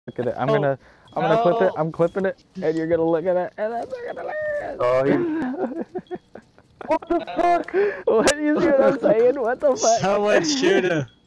Look at it. I'm gonna clip it. I'm clipping it, and you're gonna look at it, and then they're gonna land. Oh, What the fuck? What, you see what I'm saying? What the fuck? Someone shoot him.